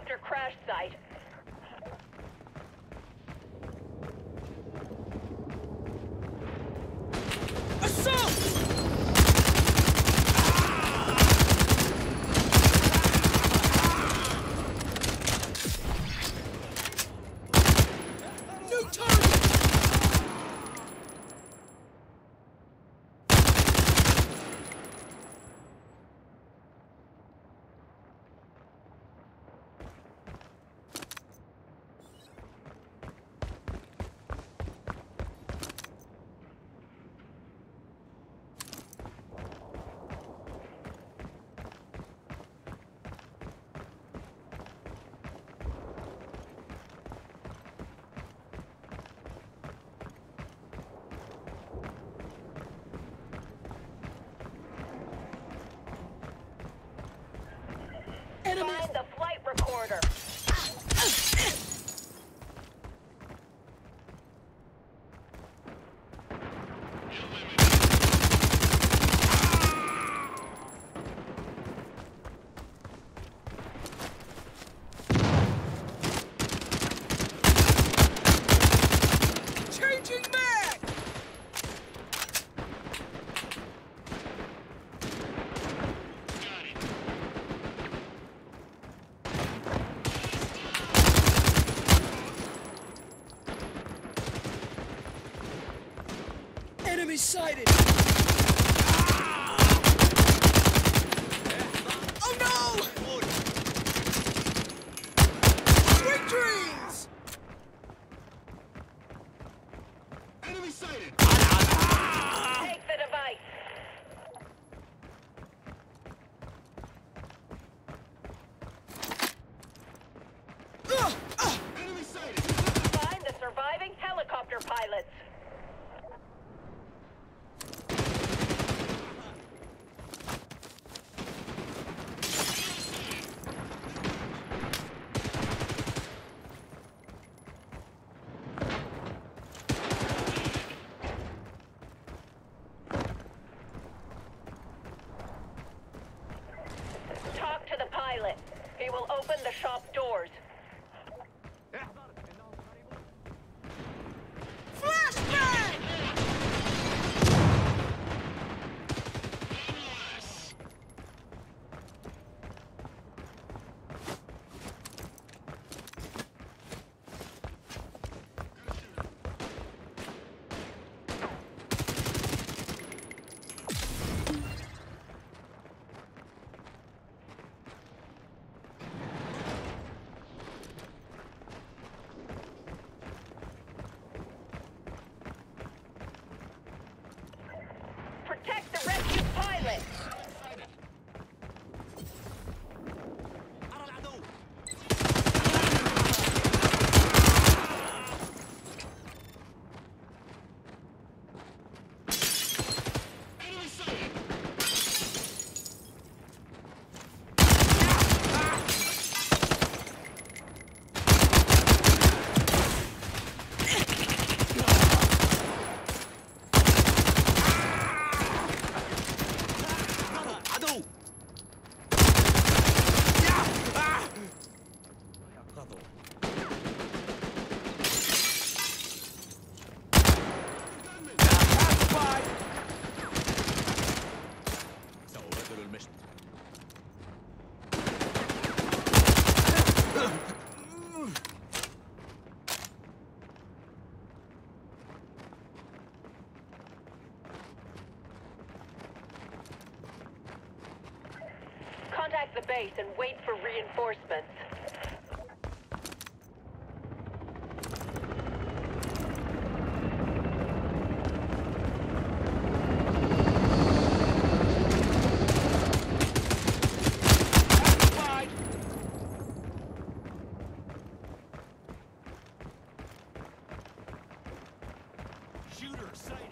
helicopter crash site. Find the flight recorder. Changing mag! Enemy sighted! Oh no! Sweet dreams! Enemy sighted! Take the device. Enemy sighted! Find the surviving helicopter pilots. Talk to the pilot. He will open the shop doors. Flashbang! Protect the rescue pilot. Contact the base and wait for reinforcements. Shooter sighted!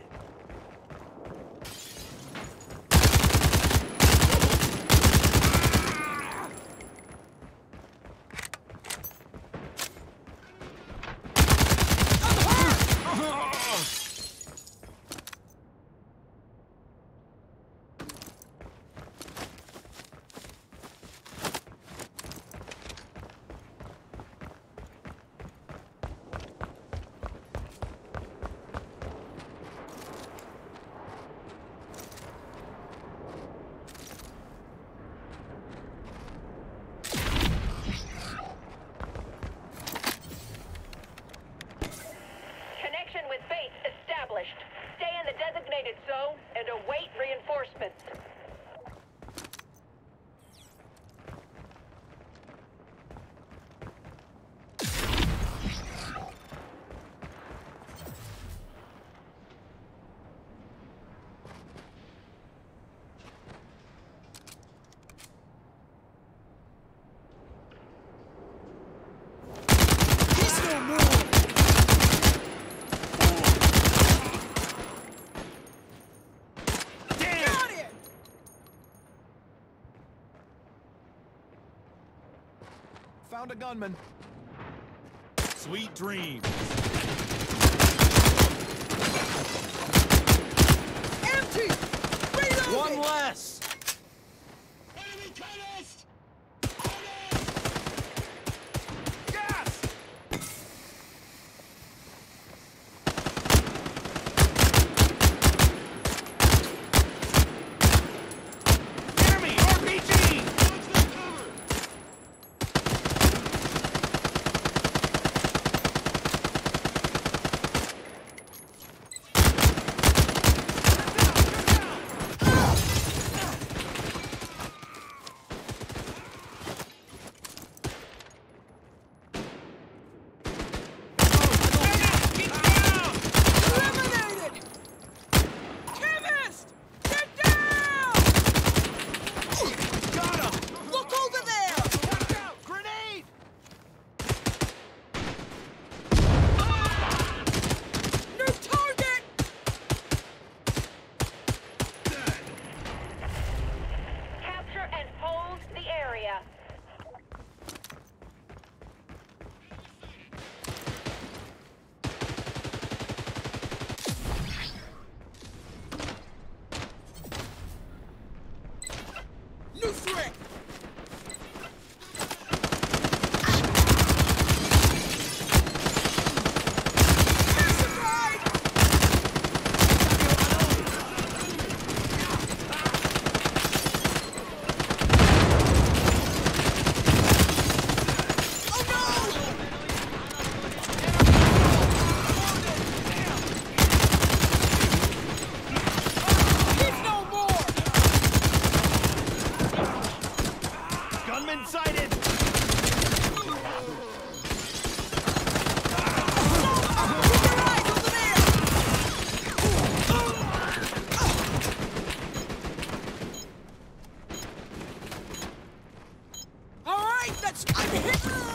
and await reinforcements. Found a gunman. Sweet dreams. Empty! Reloading! One less. Enemy chemist! Gas! Enemy RPG. Watch the cover! Eliminated! Chemist! Get down! Got him! Look over there! Watch out! Grenade! New target! Capture and hold the area. New threat! Pacified! Oh no! He's no more! Gunman sighted. All right, I'm hit.